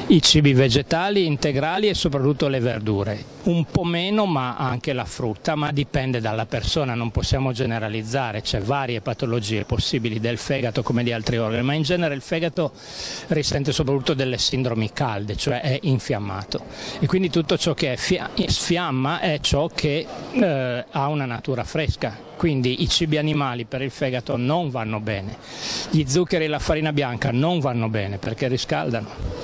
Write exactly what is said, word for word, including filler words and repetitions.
i cibi vegetali integrali e soprattutto le verdure, un po' meno ma anche la frutta, ma dipende dalla persona, non possiamo generalizzare, c'è varie patologie possibili del fegato come di altri organi, ma in genere il fegato risente soprattutto delle sindromi calde, cioè è infiammato, e quindi tutto ciò che è sfiamma è ciò che eh, ha una natura fresca. Quindi i cibi animali per il fegato non vanno bene, gli zuccheri e la farina bianca non vanno bene perché riscaldano.